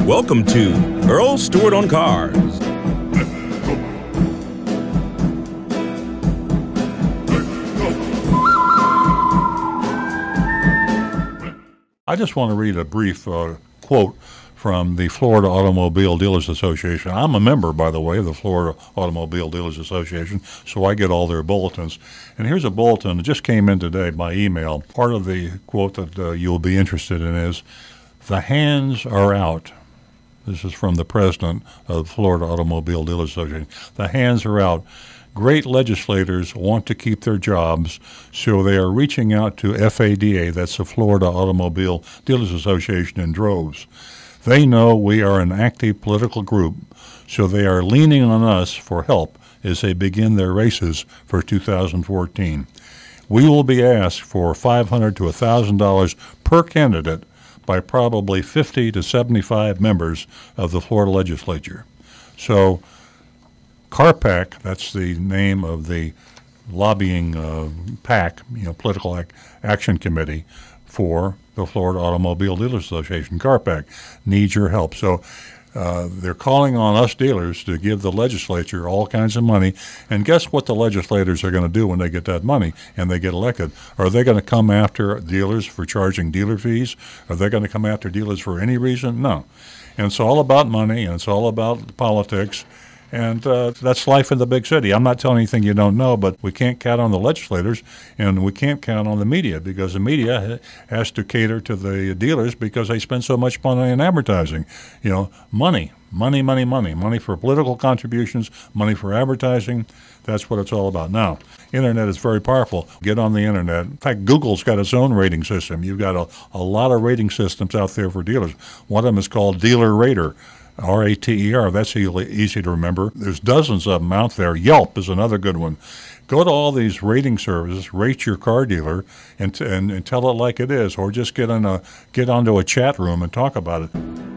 Welcome to Earl Stewart on Cars. I just want to read a brief quote from the Florida Automobile Dealers Association. I'm a member, by the way, of the Florida Automobile Dealers Association, so I get all their bulletins. And here's a bulletin that just came in today by email. Part of the quote that you'll be interested in is, "The hands are out." This is from the president of the Florida Automobile Dealers Association. "The hands are out. Great legislators want to keep their jobs, so they are reaching out to FADA, that's the Florida Automobile Dealers Association, in droves. They know we are an active political group, so they are leaning on us for help as they begin their races for 2014. We will be asked for $500 to $1,000 per candidate by probably 50 to 75 members of the Florida legislature." So CARPAC, that's the name of the lobbying PAC, Political Action Committee for the Florida Automobile Dealers Association. CARPAC needs your help. So they're calling on us dealers to give the legislature all kinds of money. And guess what the legislators are going to do when they get that money and they get elected? Are they going to come after dealers for charging dealer fees? Are they going to come after dealers for any reason? No. And it's all about money, and it's all about politics. And that's life in the big city. I'm not telling anything you don't know, but we can't count on the legislators, and we can't count on the media, because the media has to cater to the dealers because they spend so much money in advertising. Money for political contributions, money for advertising. That's what it's all about. Now, internet is very powerful. Get on the internet. In fact, Google's got its own rating system. You've got a lot of rating systems out there for dealers. One of them is called Dealer Rater. RATER, that's easy to remember. There's dozens of them out there. Yelp is another good one. Go to all these rating services, rate your car dealer, and tell it like it is, or just get onto a chat room and talk about it.